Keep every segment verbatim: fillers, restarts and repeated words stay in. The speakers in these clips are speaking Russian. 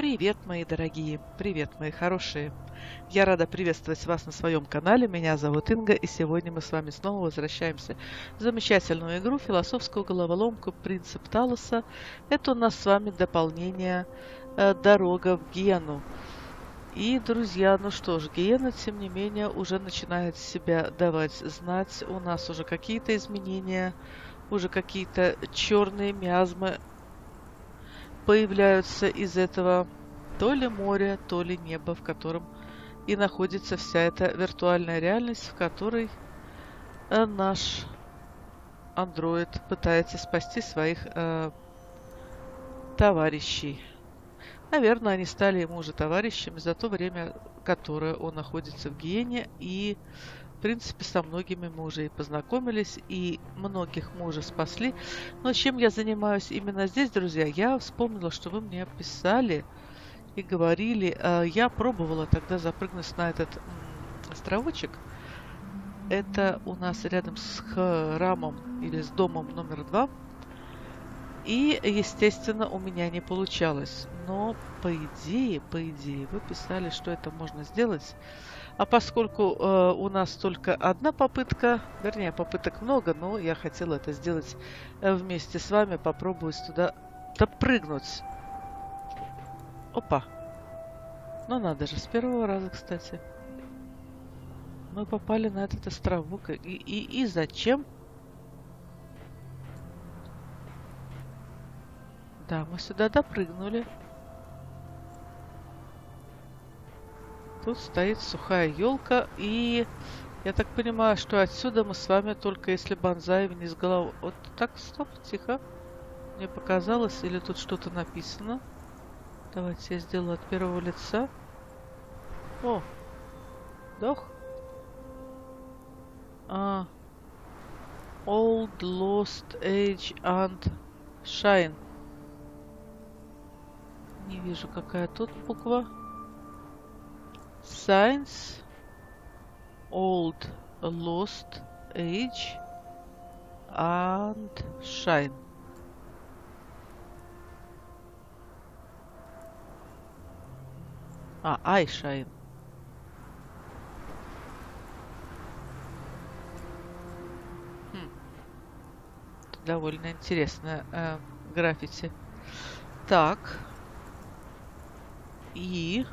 Привет, мои дорогие! Привет, мои хорошие! Я рада приветствовать вас на своем канале. Меня зовут Инга, и сегодня мы с вами снова возвращаемся в замечательную игру, философскую головоломку «Принцип Талоса». Это у нас с вами дополнение э, «Дорога в Гиену». И, друзья, ну что ж, Гиена, тем не менее, уже начинает себя давать знать. У нас уже какие-то изменения, уже какие-то черные миазмы появляются из этого то ли моря, то ли неба, в котором и находится вся эта виртуальная реальность, в которой э, наш андроид пытается спасти своих э, товарищей. Наверное, они стали ему уже товарищами за то время, которое он находится в Гиене, и в принципе, со многими мы уже и познакомились, и многих мы уже спасли. Но чем я занимаюсь именно здесь, друзья, я вспомнила, что вы мне писали и говорили. Э, я пробовала тогда запрыгнуть на этот м, островочек. Это у нас рядом с храмом или с домом номер два. И, естественно, у меня не получалось. Но, по идее, по идее, вы писали, что это можно сделать. А поскольку э, у нас только одна попытка, вернее, попыток много, но я хотела это сделать э, вместе с вами, попробовать туда допрыгнуть. Опа! Ну надо же, с первого раза, кстати. Мы попали на этот островок. И, и, и зачем? Да, мы сюда допрыгнули. Тут стоит сухая елка, и я так понимаю, что отсюда мы с вами только если банзай вниз головой. Вот так, стоп, тихо. Мне показалось, или тут что-то написано. Давайте я сделаю от первого лица. О, дох. А, Old, Lost, Age and Shine. Не вижу, какая тут буква. Science, Old, Lost, Age and Shine. А, I Shine. Хм. Довольно интересная э, граффити. Так. И...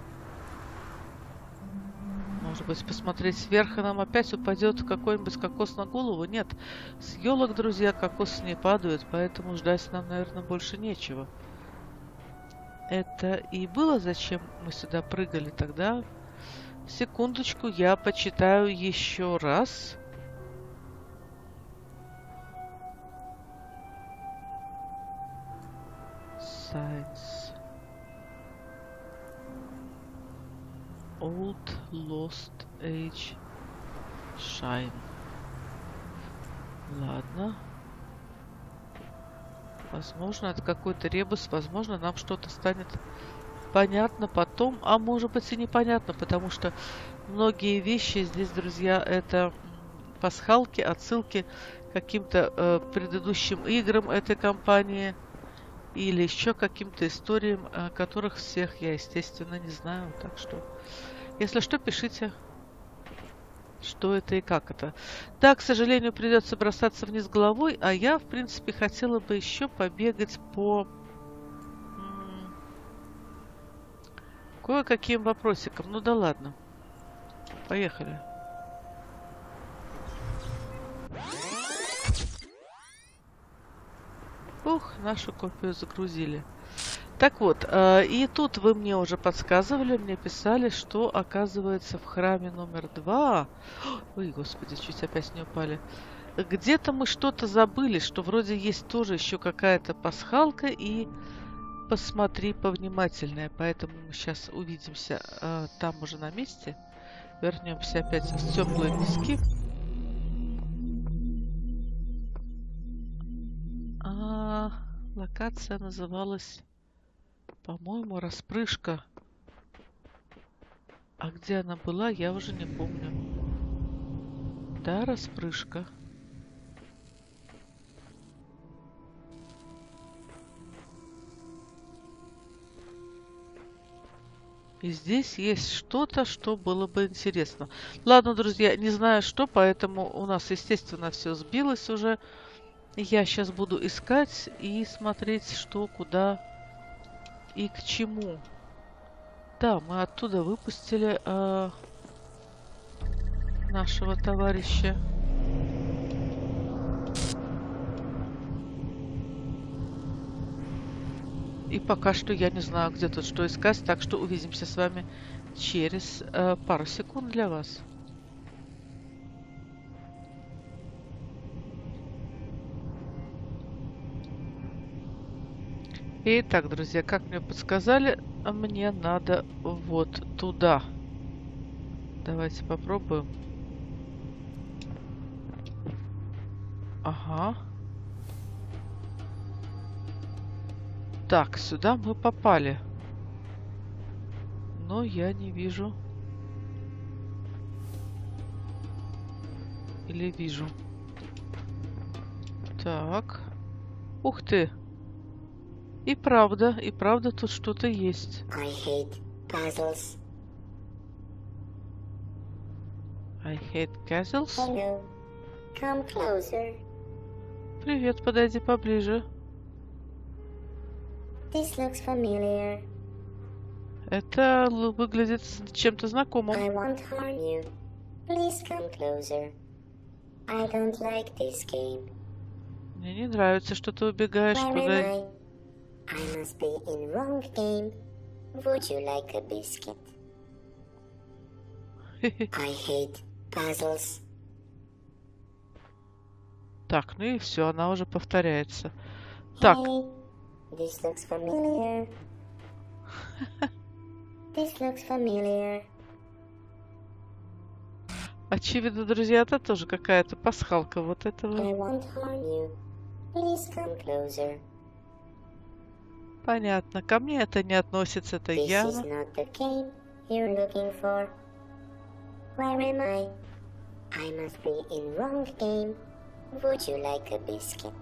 Может быть, посмотреть вверх, и нам опять упадет какой-нибудь кокос на голову? Нет, с елок, друзья, кокосы не падают, поэтому ждать нам, наверное, больше нечего. Это и было, зачем мы сюда прыгали тогда? Секундочку, я почитаю еще раз. Science. Old, Lost, Age, Shine. Ладно. Возможно, это какой-то ребус. Возможно, нам что-то станет понятно потом. А может быть и непонятно, потому что многие вещи здесь, друзья, это пасхалки, отсылки к каким-то э, предыдущим играм этой компании. Или еще каким-то историям, э, которых всех я, естественно, не знаю. Так что... Если что, пишите, что это и как это. Да, к сожалению, придется бросаться вниз головой, а я, в принципе, хотела бы еще побегать по кое-каким вопросикам. Ну да ладно. Поехали. Ух, нашу копию загрузили. Так вот, э, и тут вы мне уже подсказывали, мне писали, что оказывается в храме номер два. Ой, господи, чуть опять не упали. Где-то мы что-то забыли, что вроде есть тоже еще какая-то пасхалка, и посмотри повнимательнее. Поэтому мы сейчас увидимся э, там уже на месте. Вернемся опять в теплые пески. А, локация называлась... По-моему, распрыжка. А где она была, я уже не помню. Да, распрыжка. И здесь есть что-то, что было бы интересно. Ладно, друзья, не знаю что, поэтому у нас, естественно, все сбилось уже. Я сейчас буду искать и смотреть, что, куда и к чему. Да, мы оттуда выпустили э, нашего товарища. И пока что я не знаю, где тут что искать, так что увидимся с вами через э, пару секунд для вас. Итак, друзья, как мне подсказали, мне надо вот туда. Давайте попробуем. Ага. Так, сюда мы попали. Но я не вижу. Или вижу. Так. Ух ты. И правда, и правда тут что-то есть. I hate puzzles. I hate castles. Hello. Come closer. Привет, подойди поближе. This looks familiar. Это л- выглядит чем-то знакомым. I won't harm you. Please come closer. I don't like this game. Мне не нравится, что ты убегаешь. Where am Подойди. I? I must be in wrong game. Would you like a biscuit? I hate puzzles. Так, ну и все, она уже повторяется. Так, Hey, this looks familiar. This looks familiar. очевидно, друзья, это тоже какая-то пасхалка вот этого. I won't harm you. Please come closer. Понятно, ко мне это не относится, это This is явно. not the game you're looking for. Where am I? I must be in wrong game. Would you like a biscuit?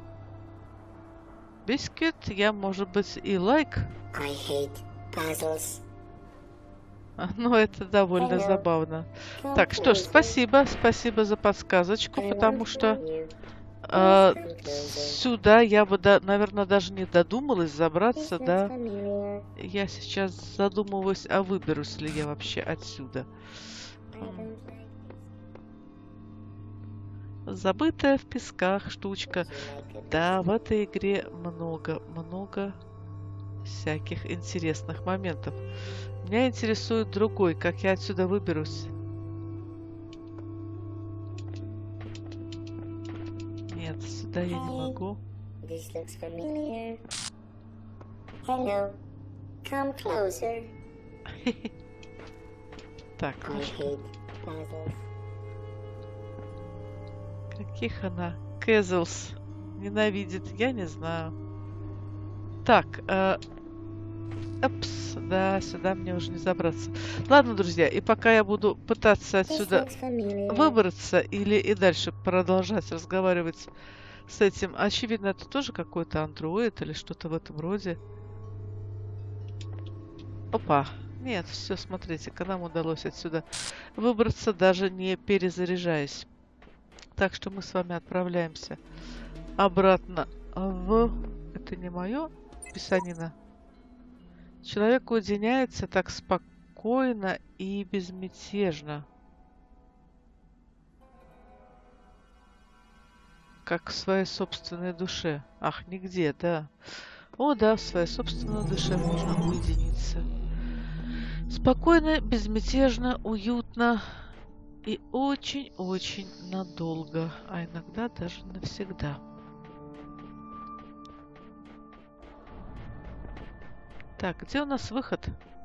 Бисквит, я, может быть, и лайк. I hate puzzles. Но это довольно Hello. забавно. Come Так, что ж, closer. спасибо, спасибо за подсказочку, I потому won't что harm you. э, Please come closer. сюда я бы, да, наверное, даже не додумалась This забраться, looks да. familiar. Я сейчас задумываюсь, а выберусь ли я вообще отсюда. I don't like this. Забытая в песках штучка. Would you like a Да, в этой игре много, много всяких интересных моментов. Меня интересует другой, как я отсюда выберусь. Нет, сюда я не могу. This looks familiar. Hello. Come closer. Так, I ну что, hate puzzles. каких она Кэзлс ненавидит, я не знаю. Так, э, опс, да, сюда мне уже не забраться. Ладно, друзья, и пока я буду пытаться This отсюда looks familiar. выбраться или и дальше продолжать разговаривать с этим, очевидно, это тоже какой-то андроид или что-то в этом роде. Опа. Нет, все, смотрите-ка, нам удалось отсюда выбраться, даже не перезаряжаясь. Так что мы с вами отправляемся обратно в... Это не мое писанина. Человек уединяется так спокойно и безмятежно, как в своей собственной душе. Ах, нигде, да. О, да, в своей собственной душе можно уединиться. Спокойно, безмятежно, уютно и очень-очень надолго, а иногда даже навсегда. Так, где у нас выход?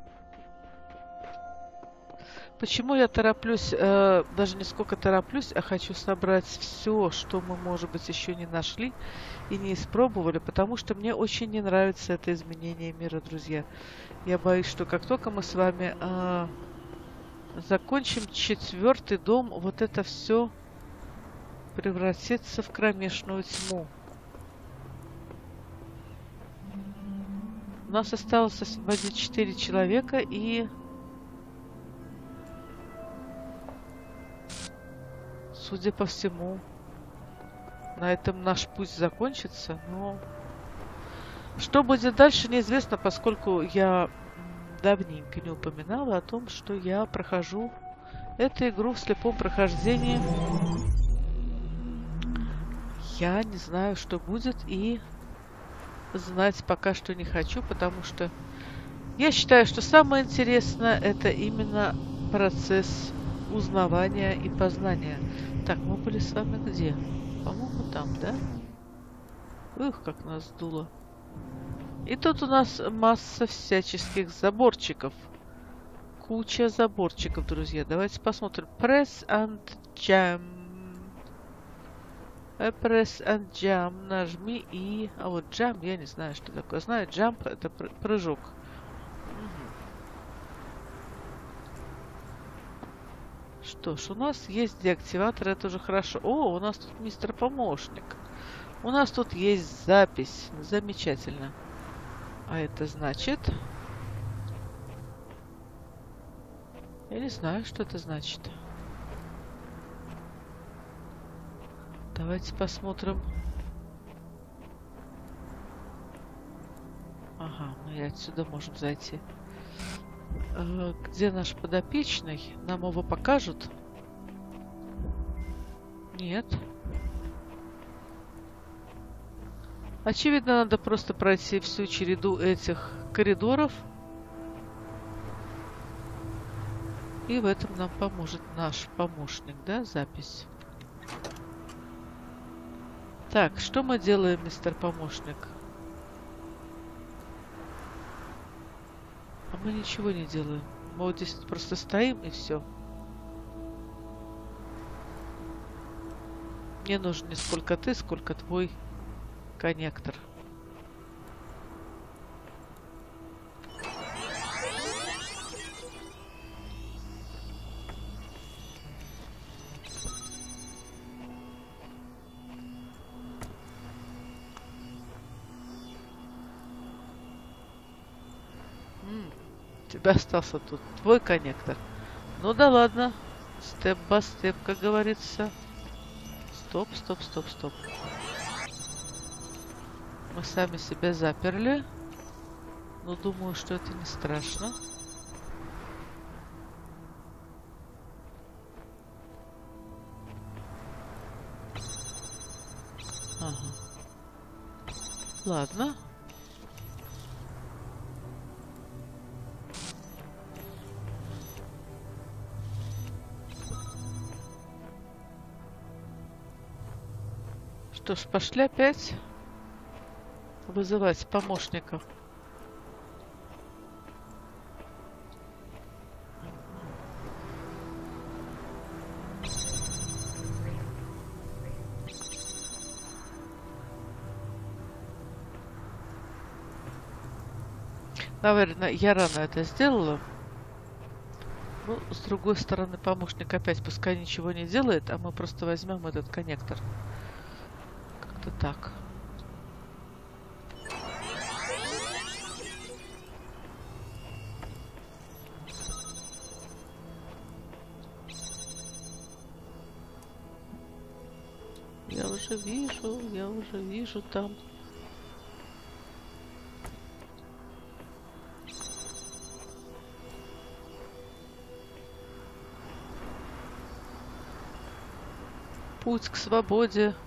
Почему я тороплюсь, э, даже не сколько тороплюсь, а хочу собрать все, что мы, может быть, еще не нашли и не испробовали, потому что мне очень не нравится это изменение мира, друзья. Я боюсь, что как только мы с вами э, закончим четвертый дом, вот это все превратится в кромешную тьму. нас осталось освободить четыре человека, и... Судя по всему, на этом наш путь закончится, но... Что будет дальше, неизвестно, поскольку я давненько не упоминала о том, что я прохожу эту игру в слепом прохождении. Я не знаю, что будет, и знать пока что не хочу, потому что я считаю, что самое интересное — это именно процесс узнавания и познания. Так, мы были с вами где? По-моему, там, да? Ух, как нас сдуло. И тут у нас масса всяческих заборчиков. Куча заборчиков, друзья. Давайте посмотрим. Press and jump. Press and jump. Нажми и... А вот jump, я не знаю, что такое. Знаю, jump — это прыжок. Что ж, у нас есть деактиватор, это уже хорошо. О, у нас тут мистер помощник. У нас тут есть запись. Замечательно. А это значит... Я не знаю, что это значит. Давайте посмотрим. Ага, мы и отсюда можем зайти. Где наш подопечный? Нам его покажут? Нет. Очевидно, надо просто пройти всю череду этих коридоров. И в этом нам поможет наш помощник, да, запись. Так, что мы делаем, мистер помощник? А мы ничего не делаем. Мы вот здесь просто стоим и все. Мне нужен не сколько ты, сколько твой коннектор. У тебя остался тут твой коннектор. Ну да ладно. Степ-ба-степ, как говорится. Стоп, стоп, стоп, стоп. Мы сами себя заперли. Но думаю, что это не страшно. Ага. Ладно. Что ж, пошли опять вызывать помощников. Наверное, я рано это сделала. Ну, с другой стороны, помощник опять пускай ничего не делает, а мы просто возьмем этот коннектор. Как-то так. Я уже вижу, я уже вижу там. Путь к свободе.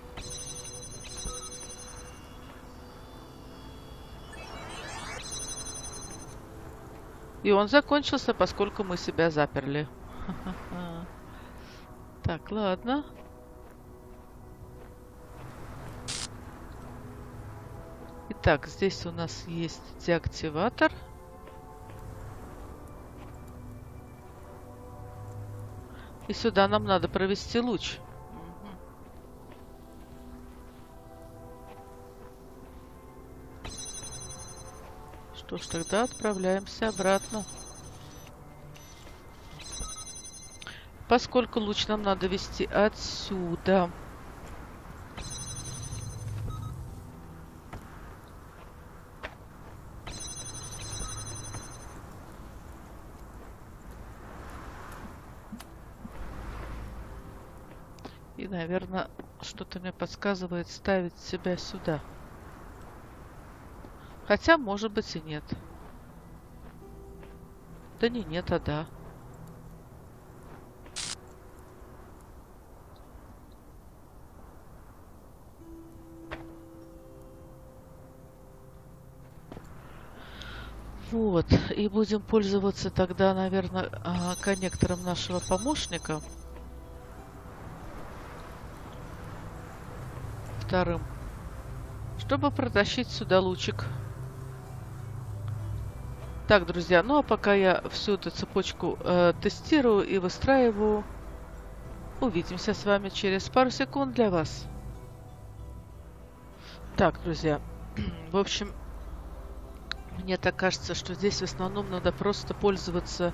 И он закончился, поскольку мы себя заперли. Так, ладно. Итак, здесь у нас есть деактиватор. И сюда нам надо провести луч. Что ж, тогда отправляемся обратно. Поскольку луч нам надо вести отсюда. И, наверное, что-то мне подсказывает ставить себя сюда. Хотя, может быть, и нет. Да не нет, а да. Вот. И будем пользоваться тогда, наверное, коннектором нашего помощника. Вторым. Чтобы протащить сюда лучик. Так, друзья, ну а пока я всю эту цепочку э, тестирую и выстраиваю, увидимся с вами через пару секунд для вас. Так, друзья, в общем, мне так кажется, что здесь в основном надо просто пользоваться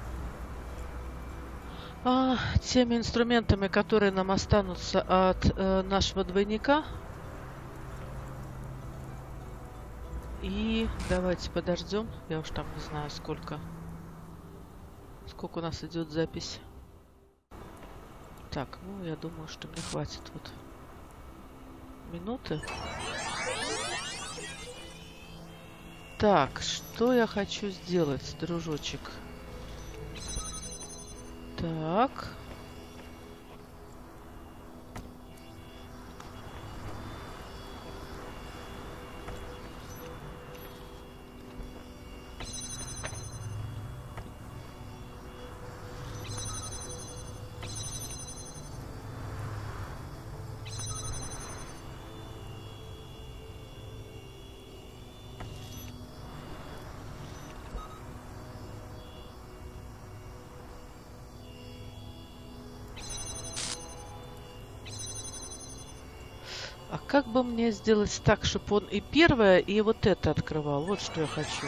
а, теми инструментами, которые нам останутся от э, нашего двойника. И давайте подождем. Я уж там не знаю, сколько. Сколько у нас идет запись. Так, ну я думаю, что мне хватит вот минуты. Так, что я хочу сделать, дружочек? Так. А как бы мне сделать так, чтобы он и первое, и вот это открывал? Вот что я хочу.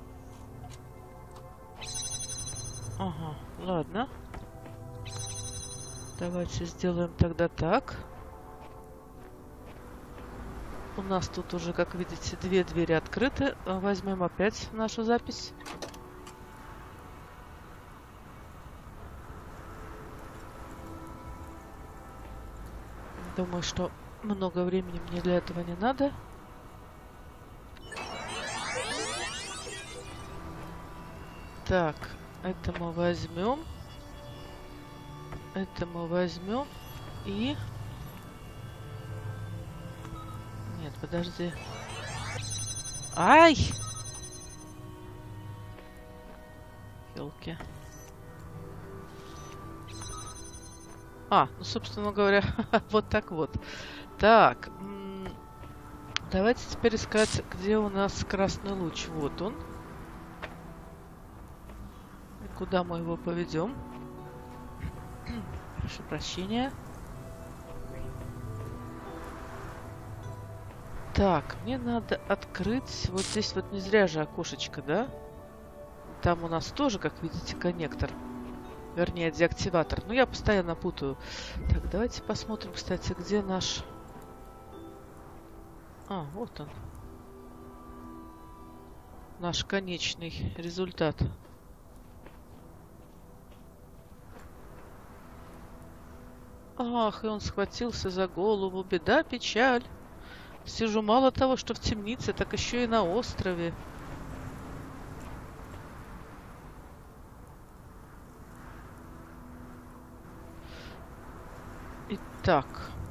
Ага, ладно. Давайте сделаем тогда так. У нас тут уже, как видите, две двери открыты. Возьмем опять нашу запись. Думаю, что много времени мне для этого не надо. Так, это мы возьмем. Это мы возьмем. И... Нет, подожди. Ай! Ёлки. А, ну, собственно говоря, вот так вот. Так, давайте теперь искать, где у нас красный луч. Вот он. И куда мы его поведем? Прошу прощения. Так, мне надо открыть... Вот здесь вот не зря же окошечко, да? Там у нас тоже, как видите, коннектор. Вернее, деактиватор. Ну, я постоянно путаю. Так, давайте посмотрим, кстати, где наш... А, вот он. Наш конечный результат. Ах, и он схватился за голову. Беда, печаль. Сижу мало того, что в темнице, так еще и на острове. Итак.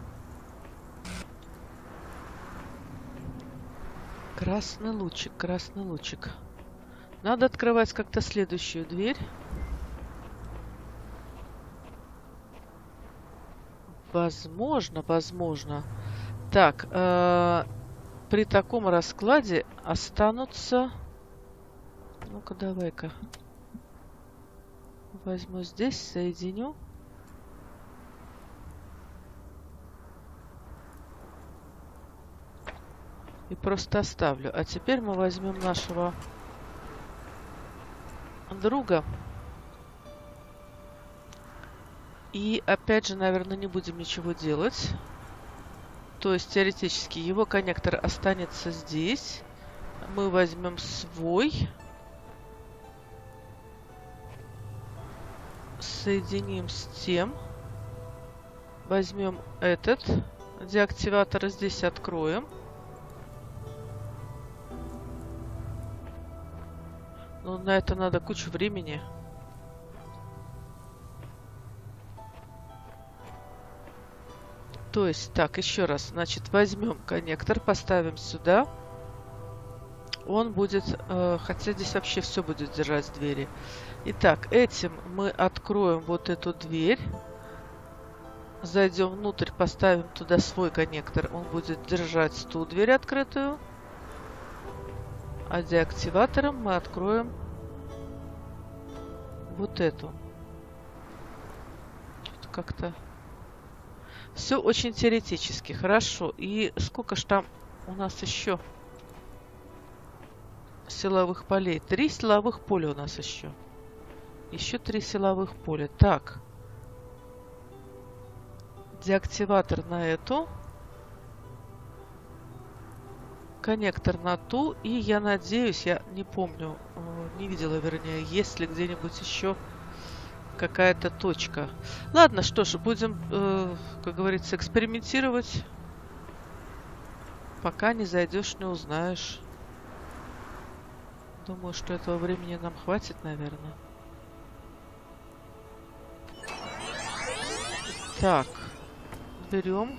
Красный лучик, красный лучик. Надо открывать как-то следующую дверь. Возможно, возможно. Так, э, при таком раскладе останутся... Ну-ка, давай-ка. Возьму здесь, соединю. И просто оставлю. А теперь мы возьмем нашего друга. И опять же, наверное, не будем ничего делать. То есть, теоретически, его коннектор останется здесь. Мы возьмем свой. Соединим с тем. возьмем этот деактиватор и здесь откроем. Ну, на это надо кучу времени. То есть, так, еще раз. Значит, возьмем коннектор, поставим сюда. Он будет... Э, хотя здесь вообще все будет держать двери. Итак, этим мы откроем вот эту дверь. Зайдем внутрь, поставим туда свой коннектор. Он будет держать ту дверь открытую. А деактиватором мы откроем вот эту. Как-то все очень теоретически. Хорошо. И сколько ж там у нас еще силовых полей? Три силовых поля у нас еще. Еще три силовых поля. Так. Деактиватор на эту. Коннектор на ту. И я надеюсь, я не помню, не видела, вернее, есть ли где-нибудь еще какая-то точка. Ладно, что ж, будем, э, как говорится, экспериментировать. Пока не зайдешь, не узнаешь. Думаю, что этого времени нам хватит, наверное. Так. Берем.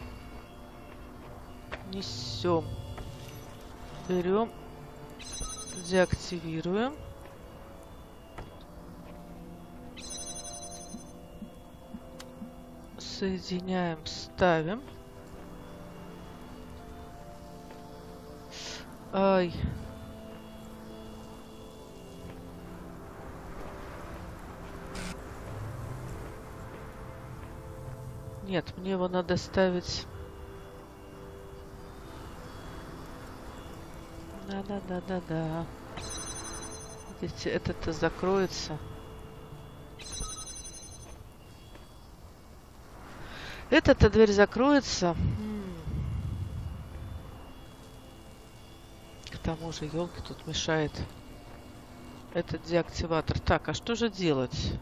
Несем. Берем. Деактивируем. Соединяем, ставим. Ай. Нет, мне его надо ставить. Да-да-да-да-да. Видите, этот-то закроется. Эта-то дверь закроется. К тому же, елки, тут мешает этот деактиватор. Так, а что же делать?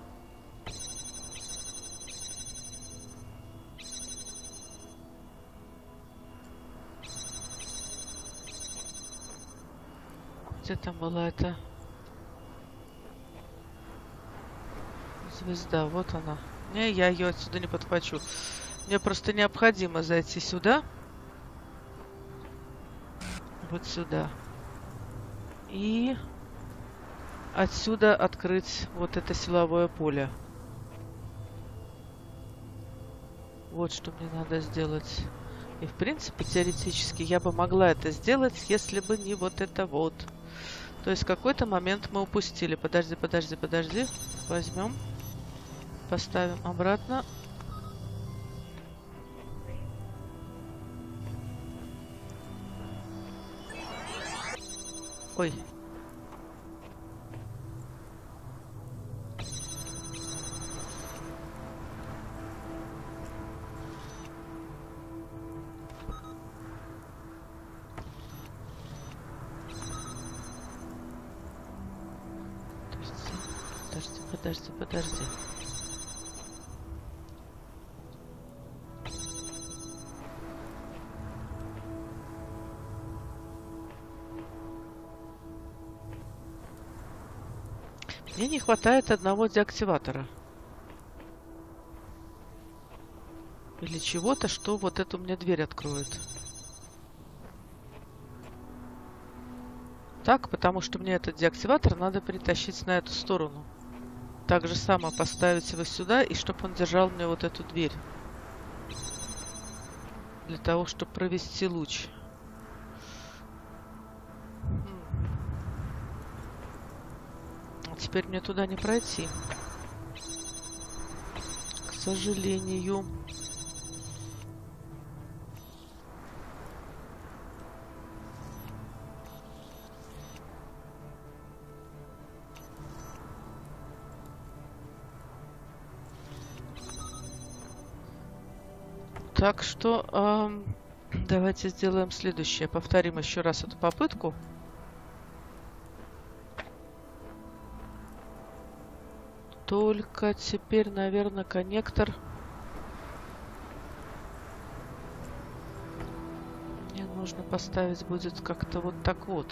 Где там была эта звезда? Вот она. Не, я ее отсюда не подхвачу. Мне просто необходимо зайти сюда. Вот сюда. И отсюда открыть вот это силовое поле. Вот что мне надо сделать. И в принципе, теоретически, я бы могла это сделать, если бы не вот это вот. То есть какой-то момент мы упустили. Подожди, подожди, подожди. Возьмем. Поставим обратно. Ой. Подожди, подожди, подожди. Мне не хватает одного деактиватора. Или чего-то, что вот эту мне дверь откроет. Так, потому что мне этот деактиватор надо перетащить на эту сторону. Так же само поставить его сюда, и чтобы он держал мне вот эту дверь. Для того, чтобы провести луч. Теперь мне туда не пройти. К сожалению. Так что эм, давайте сделаем следующее. Повторим еще раз эту попытку. Только теперь, наверное, коннектор нужно поставить будет как-то вот так вот.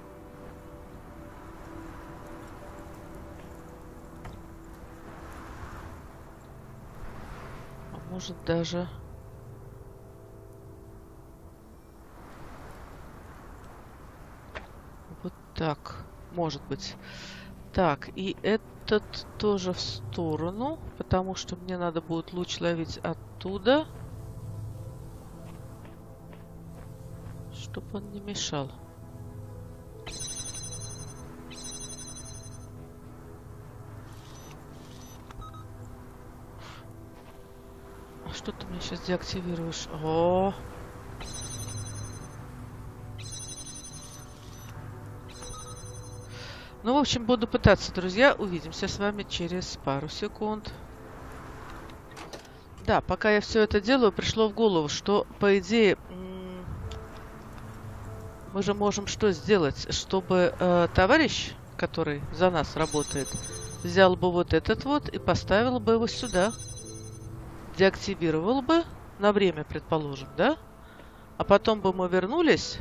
А может даже... Вот так. Может быть. Так, и этот тоже в сторону, потому что мне надо будет луч ловить оттуда, чтобы он не мешал. А что ты мне сейчас деактивируешь? О! Ну, в общем, буду пытаться, друзья. Увидимся с вами через пару секунд. Да, пока я все это делаю, пришло в голову, что, по идее, мы же можем что сделать, чтобы э, товарищ, который за нас работает, взял бы вот этот вот и поставил бы его сюда. Деактивировал бы на время, предположим, да? А потом бы мы вернулись,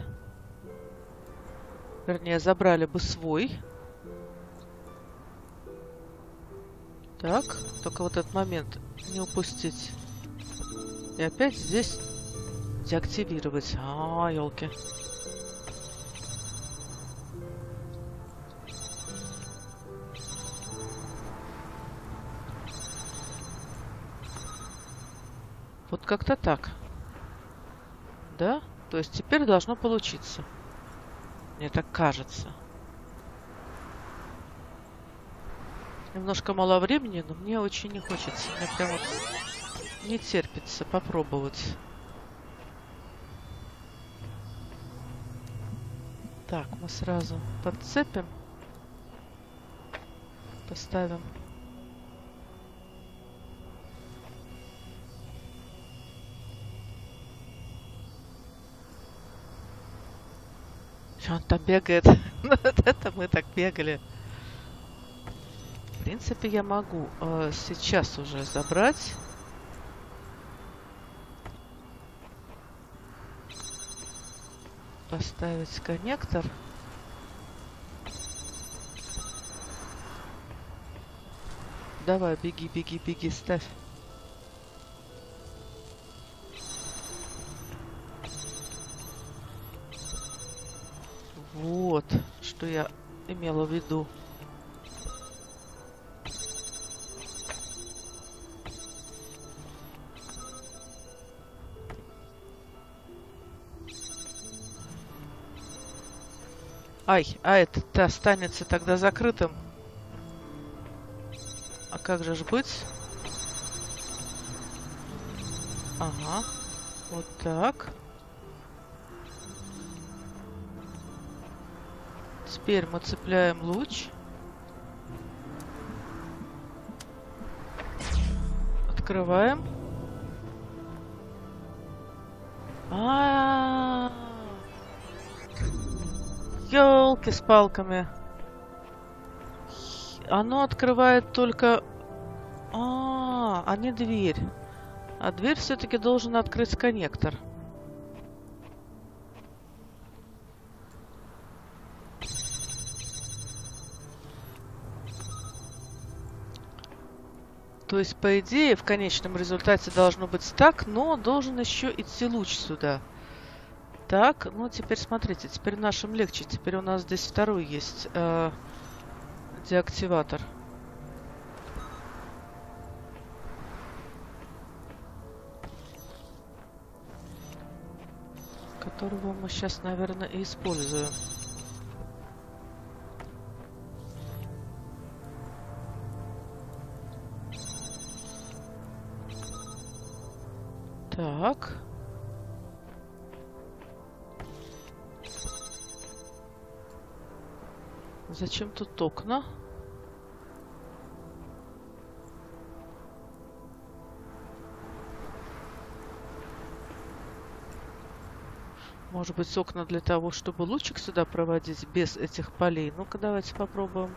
вернее, забрали бы свой. Так, только вот этот момент не упустить. И опять здесь деактивировать. А, елки. Вот как-то так. Да? То есть теперь должно получиться. Мне так кажется. Немножко мало времени, но мне очень не хочется. Мне прям вот не терпится попробовать. Так, мы сразу подцепим. Поставим. Что он там бегает? Это мы так бегали. В принципе, я могу э, сейчас уже забрать. Поставить коннектор. Давай, беги, беги, беги, ставь. Вот, что я имела в виду. Ай, а этот-то останется тогда закрытым. А как же ж быть? Ага. Вот так. Теперь мы цепляем луч. Открываем. А-а-а! Ёлки с палками. Оно открывает только... А, а не дверь. А дверь все-таки должен открыть коннектор. То есть, по идее, в конечном результате должно быть так, но должен еще идти луч сюда. Так, ну теперь смотрите, теперь нашим легче. Теперь у нас здесь второй есть э, деактиватор. Которого мы сейчас, наверное, и используем. Так. Зачем тут окна? Может быть, окна для того, чтобы лучик сюда проводить без этих полей? Ну-ка, давайте попробуем.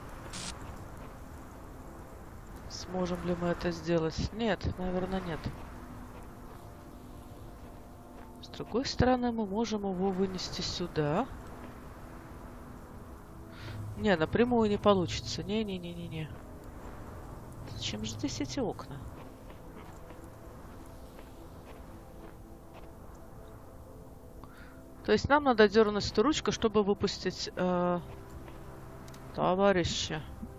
Сможем ли мы это сделать? Нет, наверное, нет. другой стороны, мы можем его вынести сюда. Не, напрямую не получится. Не-не-не-не-не. Зачем же здесь эти окна? То есть нам надо дернуть эту ручку, чтобы выпустить э, товарища.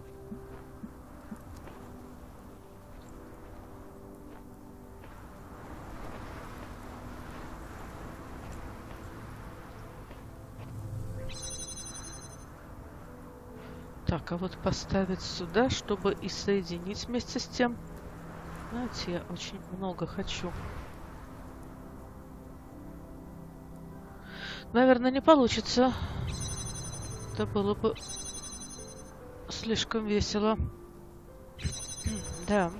Так, а вот поставить сюда, чтобы и соединить вместе с тем. Знаете, я очень много хочу. Наверное, не получится. Это было бы слишком весело. Да.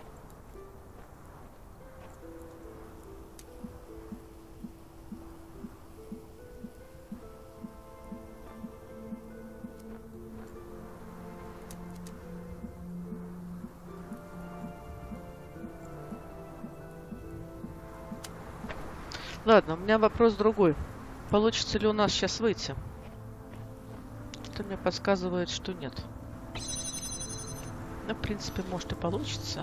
Ладно, у меня вопрос другой. Получится ли у нас сейчас выйти? Это мне подсказывает, что нет. Ну, в принципе, может и получится.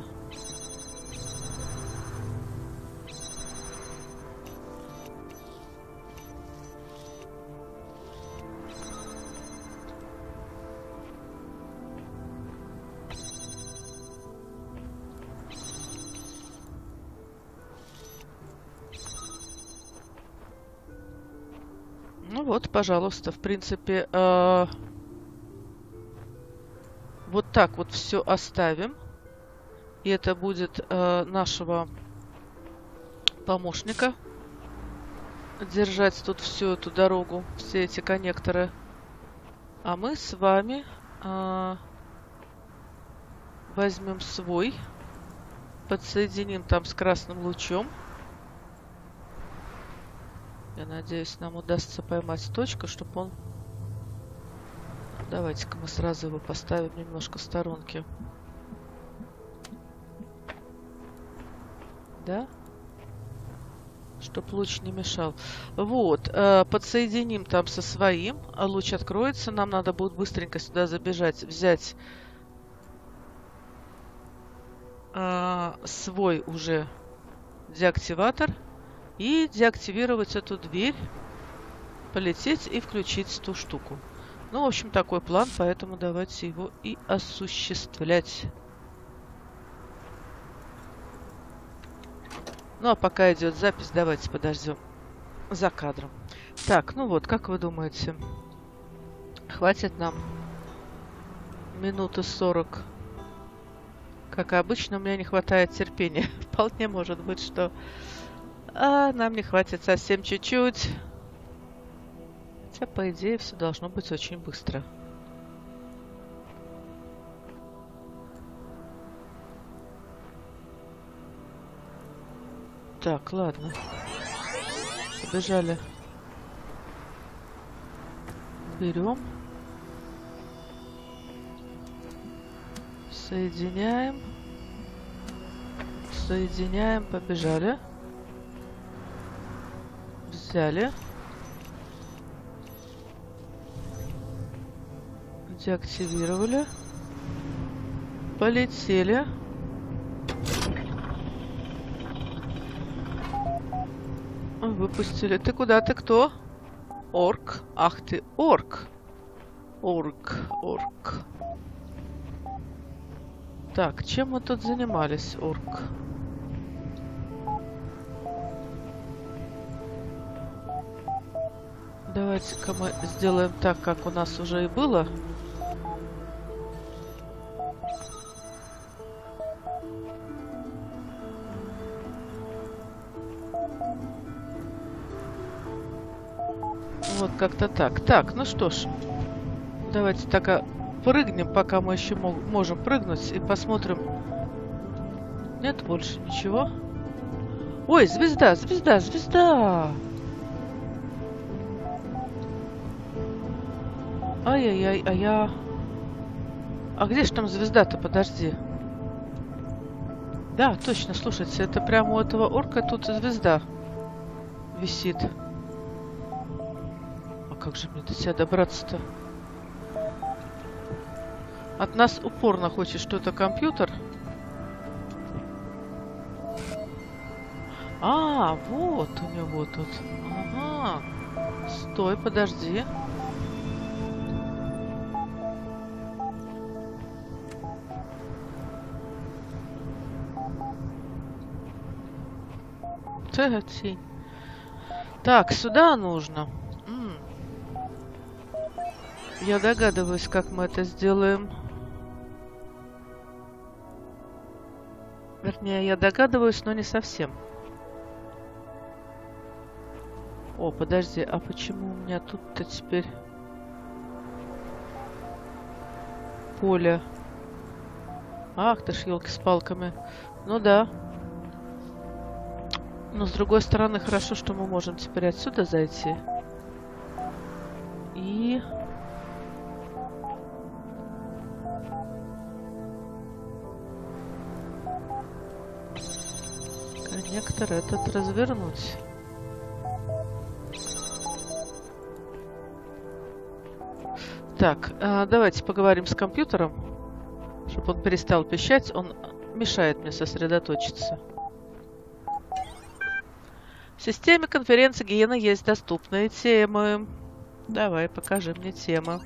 Ну вот, пожалуйста, в принципе, э, вот так вот все оставим. И это будет э, нашего помощника держать тут всю эту дорогу, все эти коннекторы. А мы с вами э, возьмем свой, подсоединим там с красным лучом. Я надеюсь, нам удастся поймать точку, чтобы он... Давайте-ка мы сразу его поставим немножко в сторонке. Да? Чтоб луч не мешал. Вот. Э, подсоединим там со своим. А луч откроется. Нам надо будет быстренько сюда забежать, взять э, свой уже деактиватор. И деактивировать эту дверь, полететь и включить ту штуку. Ну, в общем, такой план, поэтому давайте его и осуществлять. Ну, а пока идет запись, давайте подождем за кадром. Так, ну вот, как вы думаете, хватит нам минуты сорок? Как обычно, у меня не хватает терпения. Вполне может быть, что... А нам не хватит совсем чуть-чуть. Хотя, по идее, все должно быть очень быстро. Так, ладно. Побежали. Берем. Соединяем. Соединяем. Побежали. Взяли. Деактивировали. Полетели. Выпустили. Ты куда? Ты кто? Орк. Ах ты, орк. Орк, орк. Так, чем мы тут занимались, орк? Давайте-ка мы сделаем так, как у нас уже и было. Вот как-то так. Так, ну что ж. Давайте так прыгнем, пока мы еще можем прыгнуть. И посмотрим. Нет больше ничего. Ой, звезда, звезда, звезда! Ай-яй-яй, а я... А где ж там звезда-то? Подожди. Да, точно, слушайте, это прямо у этого орка тут звезда. висит. А как же мне до тебя добраться-то? От нас упорно хочет что-то компьютер. А, вот у него тут. Ага. Стой, подожди. Тень. Так, сюда нужно. М. Я догадываюсь, как мы это сделаем. Вернее, я догадываюсь, но не совсем. О, подожди, а почему у меня тут-то теперь поле? Ах ты ж, елки с палками. Ну да. Но с другой стороны, хорошо, что мы можем теперь отсюда зайти. И... коннектор этот развернуть. Так, э, давайте поговорим с компьютером, чтобы он перестал пищать. Он мешает мне сосредоточиться. В системе конференции Гиена есть доступные темы. Давай, покажи мне темы.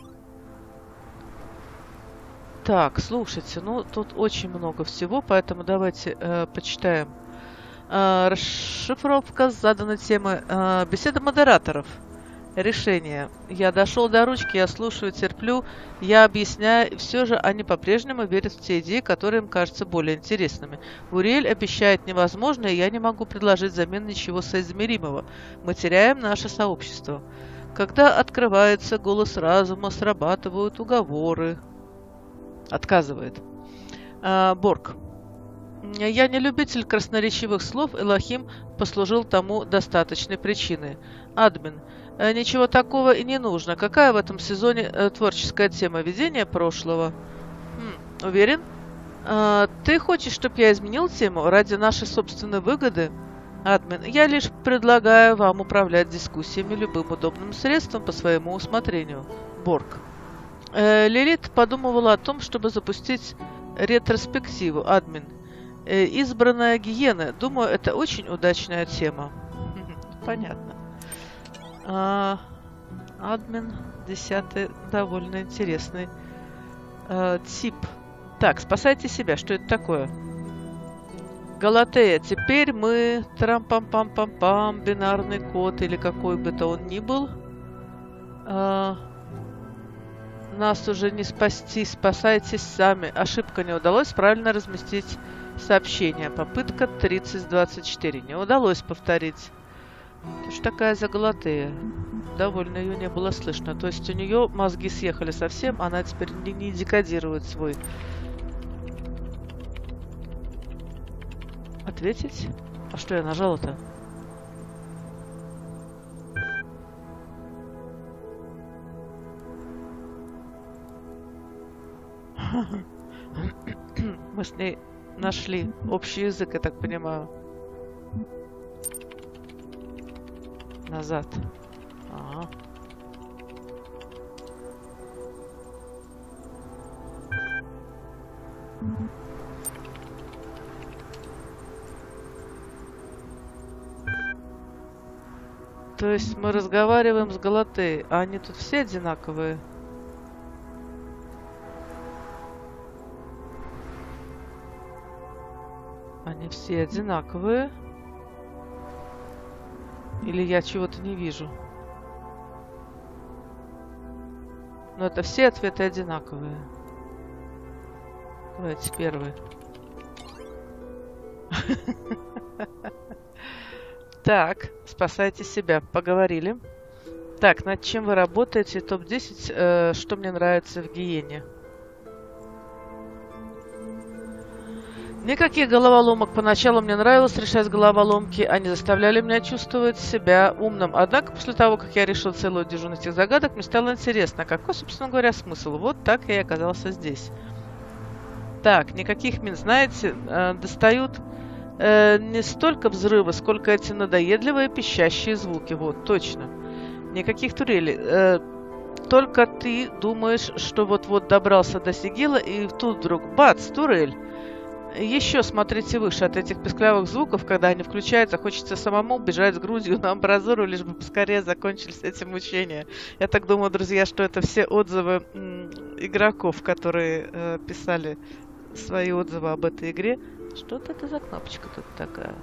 Так, слушайте, ну тут очень много всего, поэтому давайте э, почитаем. Э, расшифровка заданной темы. Э, беседа модераторов. Решение. Я дошел до ручки, я слушаю, терплю, я объясняю, и все же они по-прежнему верят в те идеи, которые им кажутся более интересными. Уриэль обещает невозможное, и я не могу предложить взамен ничего соизмеримого. Мы теряем наше сообщество. Когда открывается голос разума, срабатывают уговоры. Отказывает. А, Борг. Я не любитель красноречивых слов, Элохим послужил тому достаточной причиной. Админ. Ничего такого и не нужно. Какая в этом сезоне э, творческая тема видения прошлого? Хм, уверен? Э, ты хочешь, чтобы я изменил тему ради нашей собственной выгоды? Админ, я лишь предлагаю вам управлять дискуссиями любым удобным средством по своему усмотрению. Борг. Э, Лилит подумывала о том, чтобы запустить ретроспективу. Админ. Э, избранная Гиена. Думаю, это очень удачная тема. Понятно. А, админ десятый довольно интересный а, тип. Так, спасайте себя. Что это такое? Галатея. Теперь мы трам-пам-пам-пам-пам, бинарный код или какой бы то он ни был. А, нас уже не спасти. Спасайтесь сами. Ошибка, не удалось правильно разместить сообщение. Попытка тридцать двадцать четыре. Не удалось повторить. Это что такая за Галатея? Довольно ее не было слышно. То есть у нее мозги съехали совсем, она теперь не, не декодирует свой. Ответить? А что я нажала-то? Мы с ней нашли общий язык, я так понимаю. Назад. Ага. То есть мы разговариваем с Галатеей, а они тут все одинаковые? Они все одинаковые? Или я чего-то не вижу? Но это все ответы одинаковые. Давайте первый. Так, спасайте себя. Поговорили. Так, над чем вы работаете? топ десять. Э, что мне нравится в Гиене? Никаких головоломок. Поначалу мне нравилось решать головоломки. Они заставляли меня чувствовать себя умным. Однако, после того, как я решил целую дюжину этих загадок, мне стало интересно, какой, собственно говоря, смысл. Вот так я и оказался здесь. Так, никаких мин. Знаете, э, достают Э, не столько взрывы, сколько эти надоедливые пищащие звуки. Вот, точно. Никаких турелей. Э, только ты думаешь, что вот-вот добрался до Сигила, и тут вдруг бац, турель. Еще смотрите выше от этих песклявых звуков, когда они включаются, хочется самому бежать с грудью на амбразуру, лишь бы поскорее закончились эти мучения. Я так думаю, друзья, что это все отзывы м, игроков, которые э, писали свои отзывы об этой игре. Что это за кнопочка тут такая?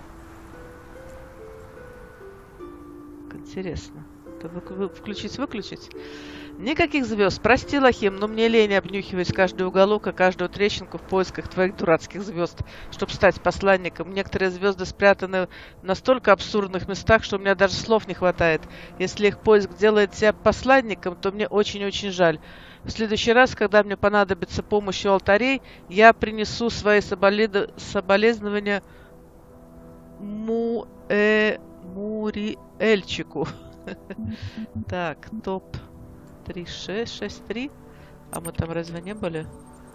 Интересно. Это включить-выключить? Никаких звезд. Прости, Лохим, но мне лень обнюхивать каждый уголок и каждую трещинку в поисках твоих дурацких звезд, чтобы стать посланником. Некоторые звезды спрятаны в настолько абсурдных местах, что у меня даже слов не хватает. Если их поиск делает тебя посланником, то мне очень-очень жаль. В следующий раз, когда мне понадобится помощь у алтарей, я принесу свои соболед... соболезнования му... э... Муриэльчику. Так, топ три шесть шесть три. А мы там разве не были?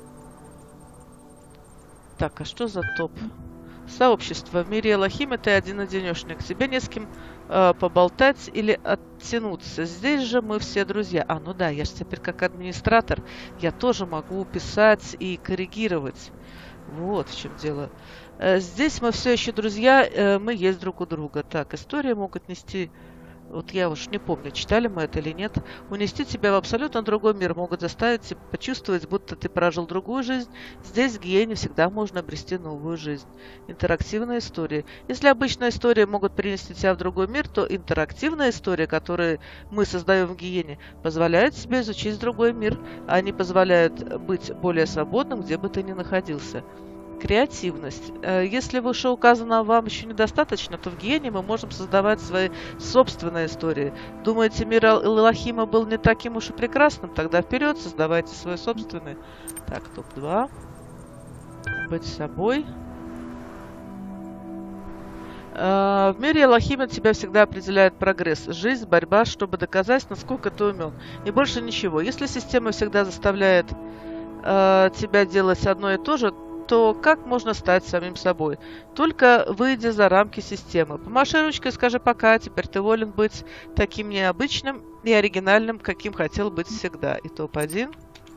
Так, а что за топ? Сообщество. В мире Элохима ты один-одинешник. Тебе не с кем э, поболтать или оттянуться. Здесь же мы все друзья. А, ну да, я же теперь как администратор. Я тоже могу писать и коррегировать. Вот в чем дело. Э, здесь мы все еще друзья. Э, мы есть друг у друга. Так, истории могут нести... Вот я уж не помню, читали мы это или нет. Унести тебя в абсолютно другой мир, могут заставить тебя почувствовать, будто ты прожил другую жизнь. Здесь в Гиене всегда можно обрести новую жизнь. Интерактивная история. Если обычная история могут перенести тебя в другой мир, то интерактивная история, которую мы создаем в Гиене, позволяет тебе изучить другой мир. Они позволяют быть более свободным, где бы ты ни находился. Креативность. Если вышеуказанного вам еще недостаточно, то в Гиене мы можем создавать свои собственные истории. Думаете, мир Элохима был не таким уж и прекрасным? Тогда вперед, создавайте свои собственные. Так, топ два. Быть собой. В мире Элохима тебя всегда определяет прогресс. Жизнь, борьба, чтобы доказать, насколько ты умен. И больше ничего. Если система всегда заставляет э, тебя делать одно и то же, то как можно стать самим собой? Только выйдя за рамки системы. Помаши ручкой, скажи пока, теперь ты волен быть таким необычным и оригинальным, каким хотел быть всегда. И топ один.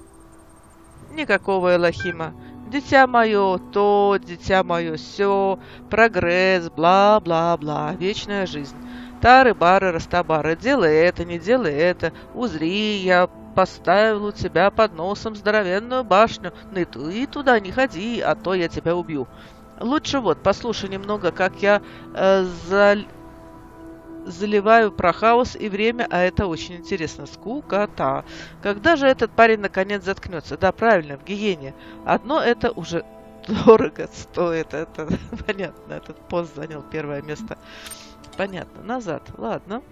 Никакого Элохима. Дитя мое, то, дитя мое, все, прогресс, бла-бла-бла, вечная жизнь. Тары-бары, растабары, делай это, не делай это, узри, я поставил у тебя под носом здоровенную башню, но и ты туда не ходи, а то я тебя убью. Лучше вот, послушай немного, как я э, за... заливаю про хаос и время, а это очень интересно. Скукота. Когда же этот парень наконец заткнется? Да, правильно, в Гиене. Одно это уже дорого стоит. Это понятно, этот пост занял первое место. Понятно, назад, ладно.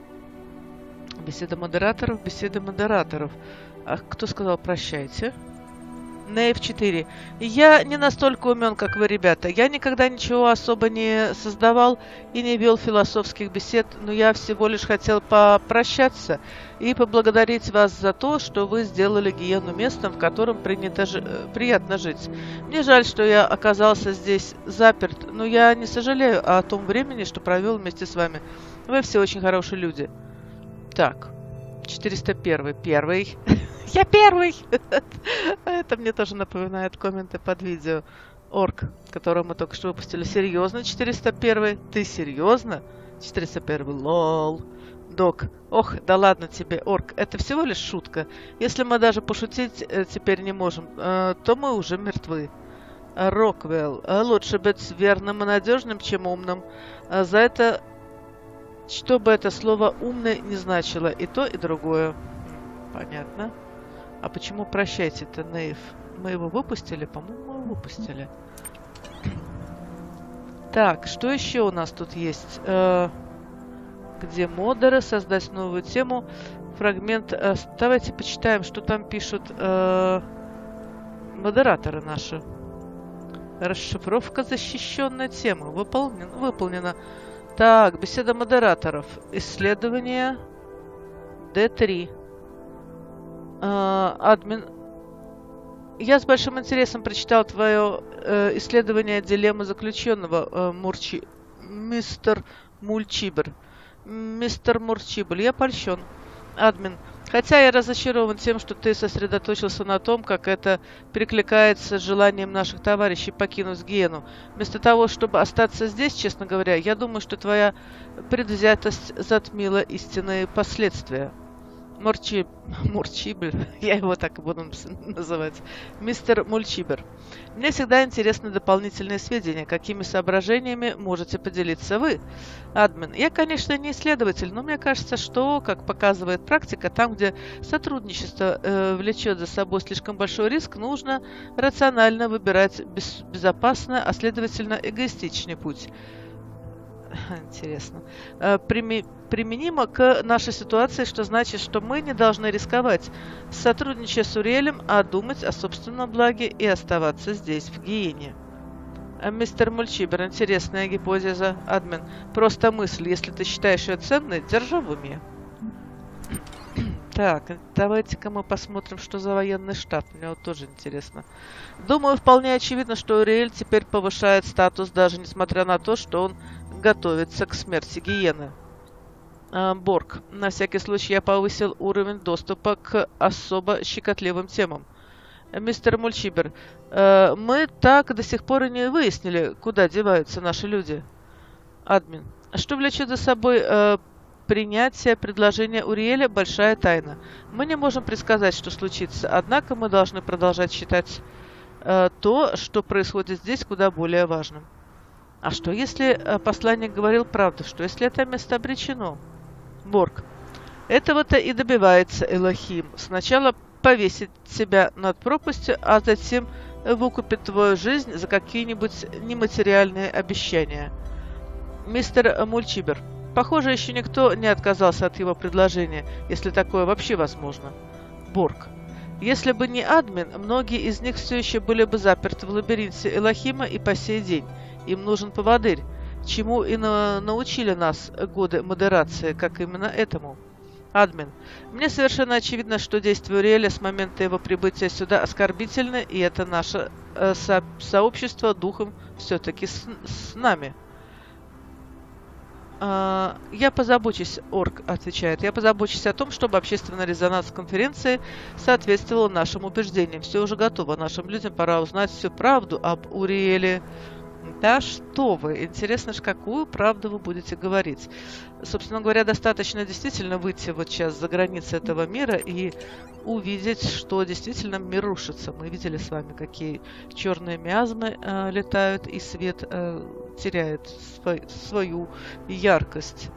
Беседа модераторов, беседа модераторов. А кто сказал прощайте? На эф четыре. Я не настолько умен, как вы, ребята. Я никогда ничего особо не создавал и не вел философских бесед, но я всего лишь хотел попрощаться и поблагодарить вас за то, что вы сделали Гиену местом, в котором принято жи- приятно жить. Мне жаль, что я оказался здесь заперт, но я не сожалею о том времени, что провел вместе с вами. Вы все очень хорошие люди. Так, четыреста первый. Первый. Я первый! Это мне тоже напоминает комменты под видео. Орк, которого мы только что выпустили. Серьезно, четыреста первый? Ты серьезно? четыреста первый. Лол. Док. Ох, да ладно тебе, Орк. Это всего лишь шутка. Если мы даже пошутить э, теперь не можем, э, то мы уже мертвы. Роквелл. Лучше быть верным и надежным, чем умным. А за это... Что бы это слово «умный» не значило. И то, и другое. Понятно. А почему прощайте-то, Нейв? Мы его выпустили? По-моему, мы его выпустили. Так, что еще у нас тут есть? Э, где модеры? Создать новую тему. Фрагмент. Э, давайте почитаем, что там пишут э, модераторы наши. Расшифровка защищенной темы. Выполнена. Выполнена. Так, беседа модераторов. Исследование дэ три. Uh, админ... Я с большим интересом прочитал твое э, исследование дилеммы заключенного, э, Мурчи... мистер Мульчибер. Мистер Мурчибель, я польщен. Админ, хотя я разочарован тем, что ты сосредоточился на том, как это перекликается с желанием наших товарищей покинуть Гиену. Вместо того, чтобы остаться здесь, честно говоря, я думаю, что твоя предвзятость затмила истинные последствия. Мурчи... Мурчибер, я его так и буду называть, мистер Мульчибер. Мне всегда интересны дополнительные сведения. Какими соображениями можете поделиться вы? Админ, я, конечно, не исследователь, но мне кажется, что, как показывает практика, там, где сотрудничество э, влечет за собой слишком большой риск, нужно рационально выбирать без... безопасный, а следовательно эгоистичный путь. Интересно. Применимо к нашей ситуации, что значит, что мы не должны рисковать, сотрудничая с Уриэлем, а думать о собственном благе и оставаться здесь, в Гиене. Мистер Мульчибер, интересная гипотеза. Админ, просто мысль. Если ты считаешь ее ценной, держи в уме. Так, давайте-ка мы посмотрим, что за военный штаб. Мне вот тоже интересно. Думаю, вполне очевидно, что Уриэль теперь повышает статус, даже несмотря на то, что он готовится к смерти Гиены. А, Борг. На всякий случай я повысил уровень доступа к особо щекотливым темам. Мистер Мульчибер, э, мы так до сих пор и не выяснили, куда деваются наши люди. Админ. Что влечет за собой э, принятие предложения Уриэля – большая тайна. Мы не можем предсказать, что случится, однако мы должны продолжать считать э, то, что происходит здесь, куда более важным. А что, если э, посланник говорил правду? Что, если это место обречено? Борг. Этого-то и добивается Элохим. Сначала повесить себя над пропастью, а затем выкупить твою жизнь за какие-нибудь нематериальные обещания. Мистер Мульчибер. Похоже, еще никто не отказался от его предложения, если такое вообще возможно. Борг. Если бы не админ, многие из них все еще были бы заперты в лабиринте Элохима и по сей день. Им нужен поводырь, чему и на научили нас годы модерации, как именно этому. Админ. Мне совершенно очевидно, что действия Уриэля с момента его прибытия сюда оскорбительны, и это наше э, со сообщество духом все-таки с, с нами. А, я позабочусь, Орк отвечает, я позабочусь о том, чтобы общественный резонанс конференции соответствовал нашим убеждениям. Все уже готово. Нашим людям пора узнать всю правду об Уриэле. Да что вы, интересно ж, какую правду вы будете говорить. Собственно говоря, достаточно действительно выйти вот сейчас за границы этого мира и увидеть, что действительно мир рушится. Мы видели с вами, какие черные миазмы э, летают, и свет э, теряет свой, свою яркость.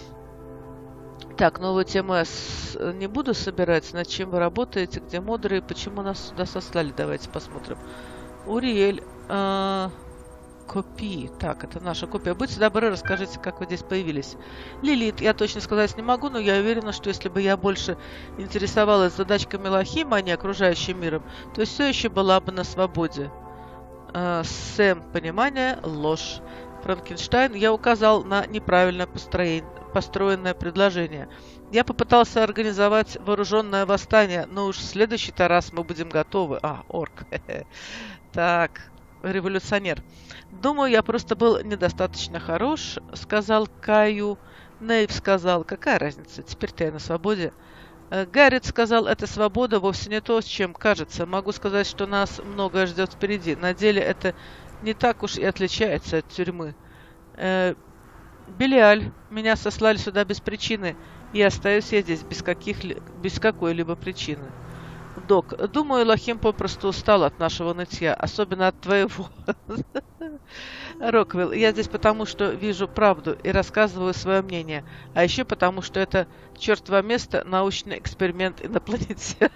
Так, новую тему я с... не буду собирать. Над чем вы работаете, где модеры и почему нас сюда сослали. Давайте посмотрим. Уриэль... Э... Копии. Так, это наша копия. Будьте добры, расскажите, как вы здесь появились. Лилит, я точно сказать не могу, но я уверена, что если бы я больше интересовалась задачками Элохима, а не окружающим миром, то все еще была бы на свободе. Э, Сэм, понимание, ложь. Франкенштайн, я указал на неправильно построенное предложение. Я попытался организовать вооруженное восстание, но уж в следующий-то раз мы будем готовы. А, орк. Так, революционер. Думаю, я просто был недостаточно хорош, сказал Каю. Нейв сказал, какая разница, теперь-то я на свободе. Гаррит сказал, эта свобода вовсе не то, с чем кажется. Могу сказать, что нас многое ждет впереди. На деле это не так уж и отличается от тюрьмы. Э, Белиаль, меня сослали сюда без причины, и остаюсь я здесь без, каких, без какой-либо причины. Док, думаю, Элохим попросту устал от нашего нытья, особенно от твоего. Роквелл, я здесь потому, что вижу правду и рассказываю свое мнение, а еще потому, что это, чертово место, научный эксперимент инопланетян.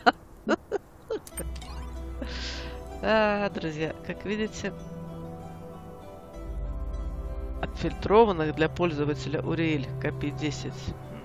Да, друзья, как видите, отфильтрованных для пользователя Уриэль копий десять.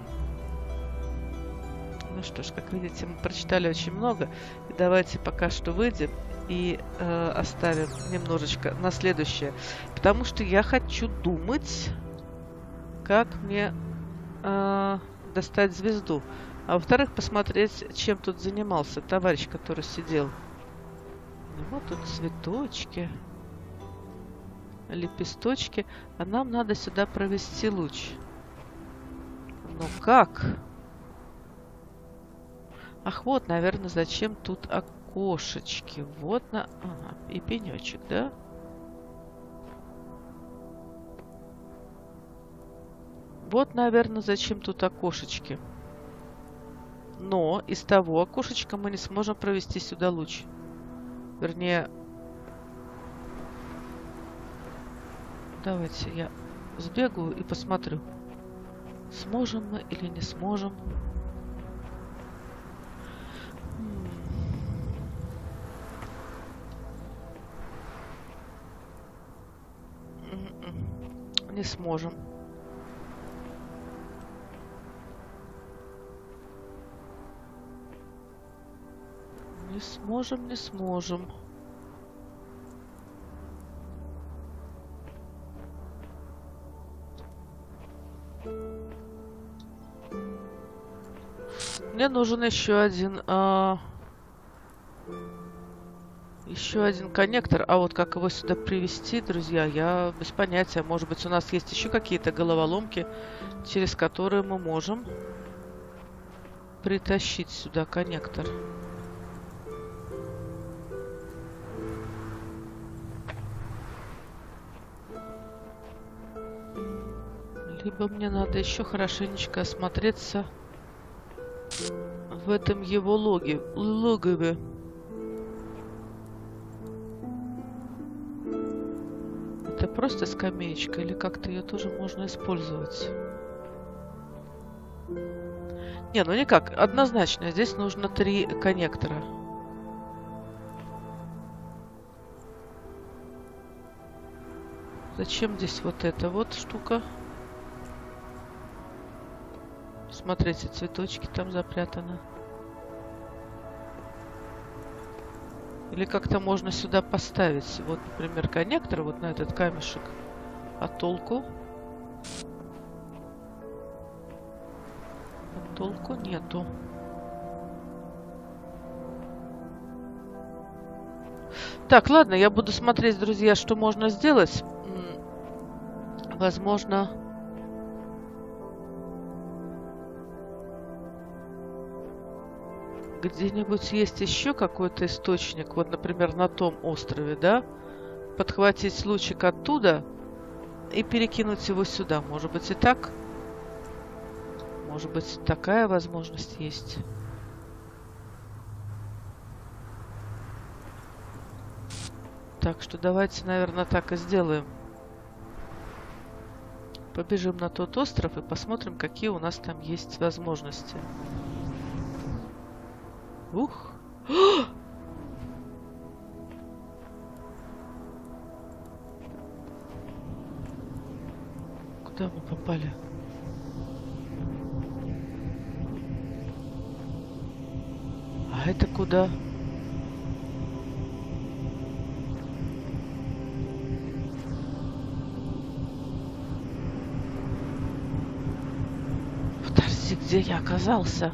Ну что ж, как видите, мы прочитали очень много. И давайте пока что выйдем и э, оставим немножечко на следующее. Потому что я хочу думать, как мне э, достать звезду. А во-вторых, посмотреть, чем тут занимался товарищ, который сидел. Вот тут цветочки, лепесточки. А нам надо сюда провести луч. Ну как? Ах, вот, наверное, зачем тут окошечки. Вот на... Ага, и пенечек, да? Вот, наверное, зачем тут окошечки. Но из того окошечка мы не сможем провести сюда луч. Вернее... Давайте я сбегаю и посмотрю, сможем мы или не сможем. Не сможем. Не сможем, не сможем. Мне нужен еще один... А... Еще один коннектор. А вот как его сюда привести, друзья, я без понятия. Может быть, у нас есть еще какие-то головоломки, через которые мы можем притащить сюда коннектор. Либо мне надо еще хорошенечко осмотреться в этом его логе, логове. Это просто скамеечка или как-то ее тоже можно использовать? Не, ну никак. Однозначно. Здесь нужно три коннектора. Зачем здесь вот эта вот штука? Смотрите, цветочки там запрятаны. Или как-то можно сюда поставить. Вот, например, коннектор вот на этот камешек. А толку? А толку нету. Так, ладно, я буду смотреть, друзья, что можно сделать. Возможно... Где-нибудь есть еще какой-то источник, вот, например, на том острове, да? Подхватить лучик оттуда и перекинуть его сюда. Может быть и так? Может быть, такая возможность есть? Так что давайте, наверное, так и сделаем. Побежим на тот остров и посмотрим, какие у нас там есть возможности. Ух! Куда мы попали? А это куда? Подожди, где я оказался?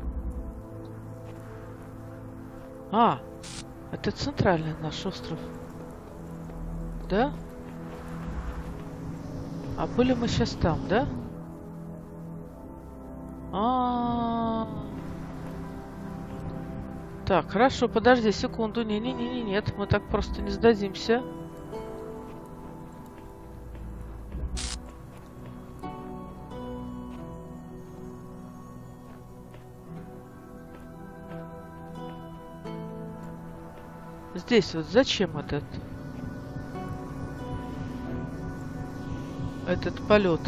А, это центральный наш остров. Да? А были мы сейчас там, да? А, -а, -а. Так, хорошо, подожди секунду. Не-не-не, нет, мы так просто не сдадимся. Здесь вот зачем этот этот полет?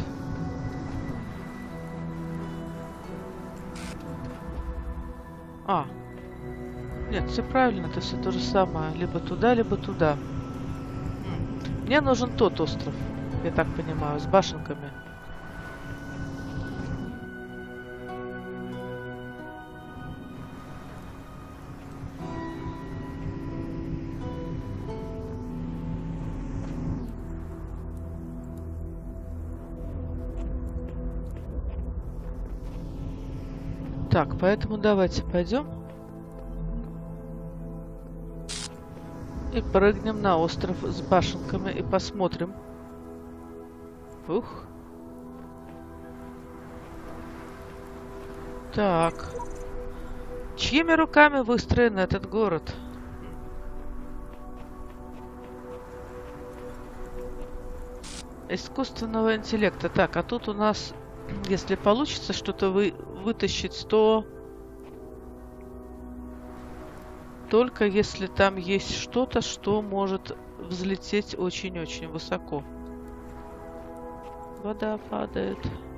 А, нет, все правильно, это все то же самое, либо туда, либо туда. Мне нужен тот остров, я так понимаю, с башенками. Так, поэтому давайте пойдем. И прыгнем на остров с башенками и посмотрим. Ух. Так. Чьими руками выстроен этот город? Искусственного интеллекта. Так, а тут у нас, если получится что-то вы, вытащить, то только если там есть что-то, что может взлететь очень-очень высоко. Вода падает.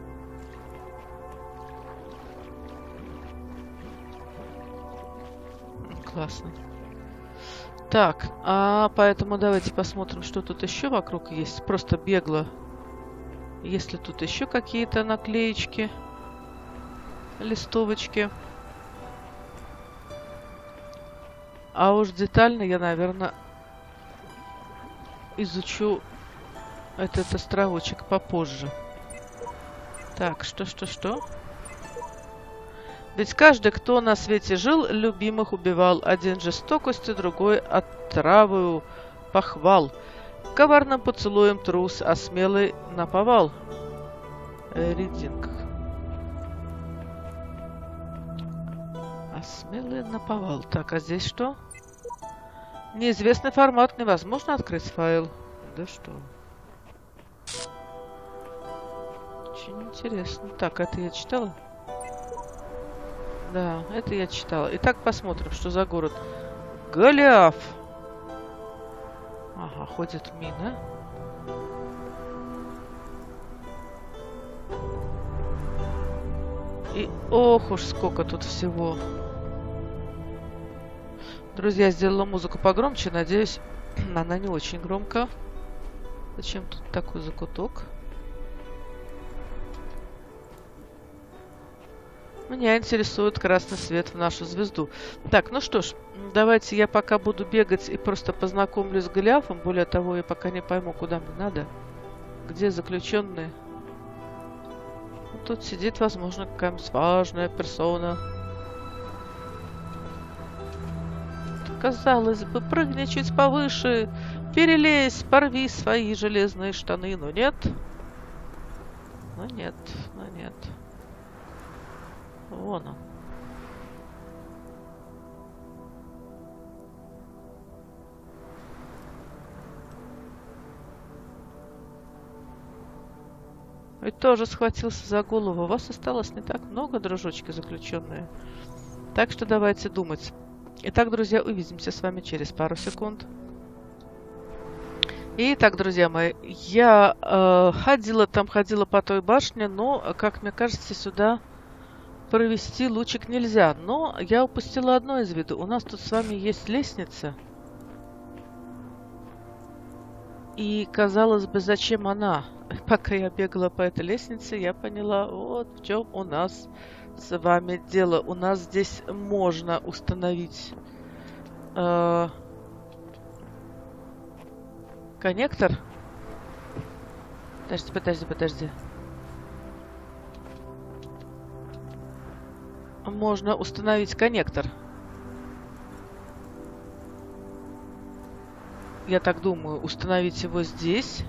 Классно. Так, а поэтому давайте посмотрим, что тут еще вокруг есть. Просто бегло. Есть ли тут еще какие-то наклеечки, листовочки. А уж детально я, наверное, изучу этот островочек попозже. Так, что-что-что? Ведь каждый, кто на свете жил, любимых убивал. Один жестокостью, другой отравою похвал. Коварным поцелуем трус, а смелый наповал. Ридинг. А смелый наповал. Так, а здесь что? Неизвестный формат. Невозможно открыть файл. Да что? Очень интересно. Так, это я читала? Да, это я читала. Итак, посмотрим, что за город. Голиаф. Ага, ходит мина. И ох уж сколько тут всего. Друзья, сделала музыку погромче. Надеюсь, она не очень громко. Зачем тут такой закуток? Меня интересует красный свет в нашу звезду. Так, ну что ж, давайте я пока буду бегать и просто познакомлюсь с Голиафом. Более того, я пока не пойму, куда мне надо. Где заключенные? Тут сидит, возможно, какая-нибудь важная персона. Казалось бы, прыгни чуть повыше, перелезь, порви свои железные штаны. Но нет. Но нет, но нет. Вон он. Ведь тоже схватился за голову. У вас осталось не так много, дружочки заключенные. Так что давайте думать. Итак, друзья, увидимся с вами через пару секунд. Итак, друзья мои, я э, ходила там, ходила по той башне, но, как мне кажется, сюда провести лучик нельзя. Но я упустила одно из виду. У нас тут с вами есть лестница. И, казалось бы, зачем она? Пока я бегала по этой лестнице, я поняла, вот в чем у нас с вами дело. У нас здесь можно установить э, коннектор. Подожди, подожди, подожди. Можно установить коннектор. Я так думаю, установить его здесь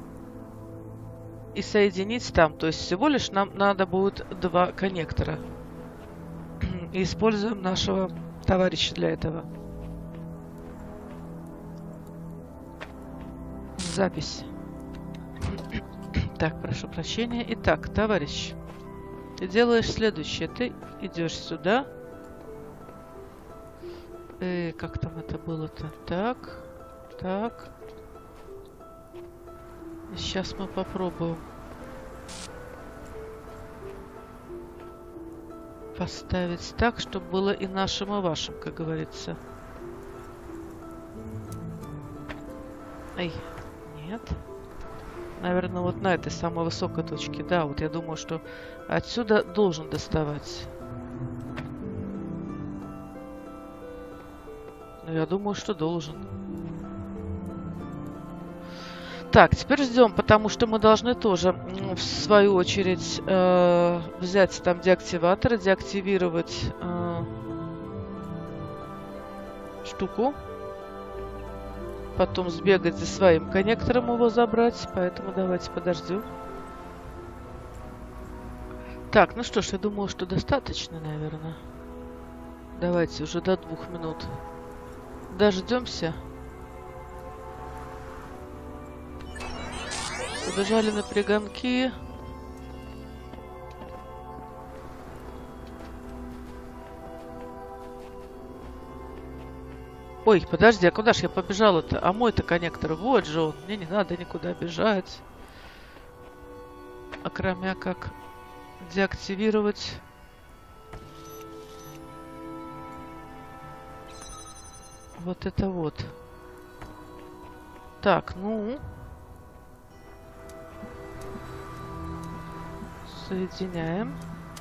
и соединить там. То есть всего лишь нам надо будет два коннектора. И используем нашего товарища для этого. Запись. Так, прошу прощения. Итак, товарищ, ты делаешь следующее. Ты идешь сюда. Э, как там это было-то? Так, так. Сейчас мы попробуем поставить так, чтобы было и нашим, и вашим, как говорится. Эй, нет. Наверное, вот на этой самой высокой точке. Да, вот я думаю, что отсюда должен доставать. Но я думаю, что должен. Так, теперь ждем, потому что мы должны тоже, в свою очередь, э, взять там деактиватор, деактивировать э, штуку. потом сбегать за своим коннектором, его забрать. Поэтому давайте подождем. Так, ну что ж, я думаю, что достаточно, наверное. Давайте уже до двух минут дождемся. Побежали на перегонки. Ой, подожди, а куда ж я побежала-то? А мой-то коннектор, вот же он. Мне не надо никуда бежать. А кроме как деактивировать. Вот это вот. Так, ну. Соединяем.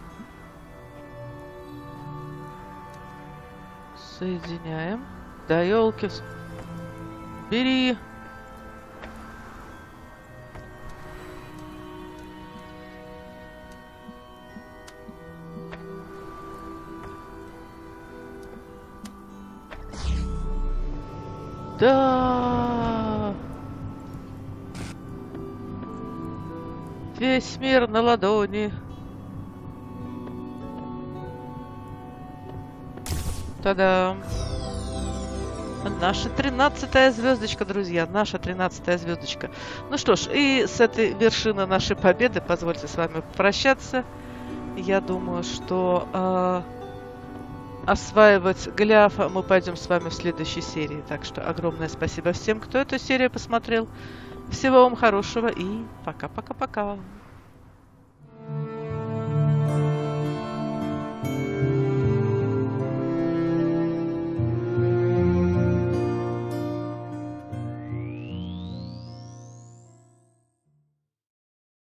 Соединяем. Да елки. Бери. Да. Весь мир на ладони. Та-дам. Наша тринадцатая звездочка, друзья. Наша тринадцатая звездочка. Ну что ж, и с этой вершины нашей победы позвольте с вами прощаться. Я думаю, что э, осваивать Голиафа мы пойдем с вами в следующей серии. Так что огромное спасибо всем, кто эту серию посмотрел. Всего вам хорошего и пока-пока-пока.